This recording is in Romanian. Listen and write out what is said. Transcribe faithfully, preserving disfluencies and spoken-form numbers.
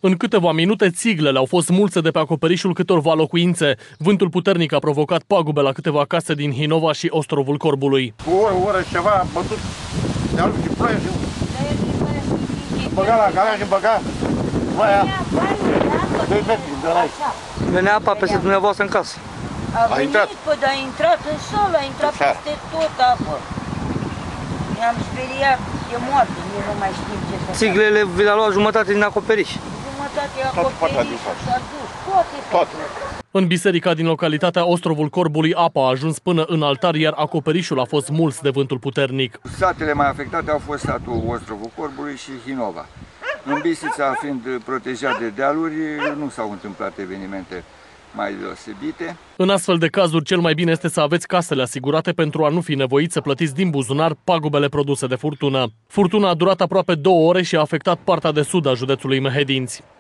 În câteva minute, țiglele au fost smulse de pe acoperișul câtorva locuințe. Vântul puternic a provocat pagube la câteva case din Hinova și Ostrovul Corbului. Cu o oră, o oră și ceva, a bătut de altul și ploaie și... Băga la garaj și băga ploaia doi metri de la aici. Venea apa peste dumneavoastră în casă. A venit, păi, dar a intrat în sală, a intrat peste tot apă. Ne-am speriat, e moarte, nici nu mai știm ce să fac. Țiglele vi le-a luat jumătate din acoperiș. Jumătate acoperiș, s-a dus, toate, toate. În biserica din localitatea Ostrovul Corbului, apa a ajuns până în altar, iar acoperișul a fost smuls de vântul puternic. Satele mai afectate au fost satul Ostrovul Corbului și Hinova. În Bistrița, fiind protejat de dealuri, nu s-au întâmplat evenimente mai deosebite. În astfel de cazuri, cel mai bine este să aveți casele asigurate pentru a nu fi nevoiți să plătiți din buzunar pagubele produse de furtună. Furtuna a durat aproape două ore și a afectat partea de sud a județului Mehedinți.